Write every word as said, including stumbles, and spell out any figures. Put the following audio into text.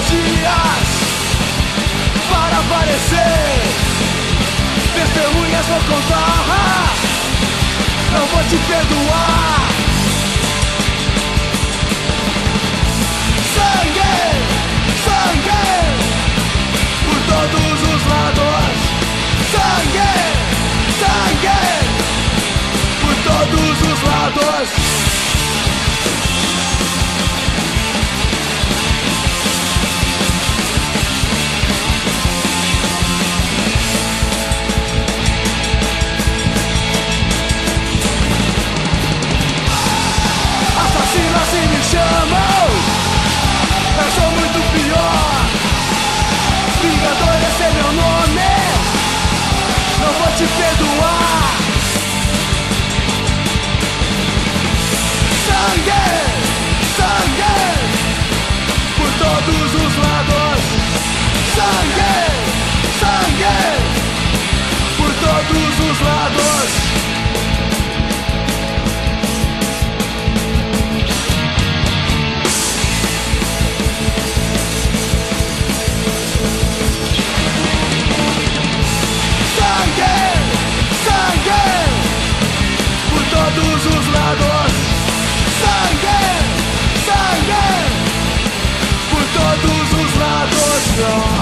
dias para aparecer. Testemunhas vou contar, não vou te perdoar. Sangue, sangue, por todos os lados. Sangue, sangue, por todos os lados. Assassinos assim me chamam, eu sou muito pior. Vingador, esse é meu nome, não vou te perdoar. Sangue, sangue, por todos os lados. Sangue, sangue, por todos os lados. Todos os lados. Sangue, sangue, por todos os lados.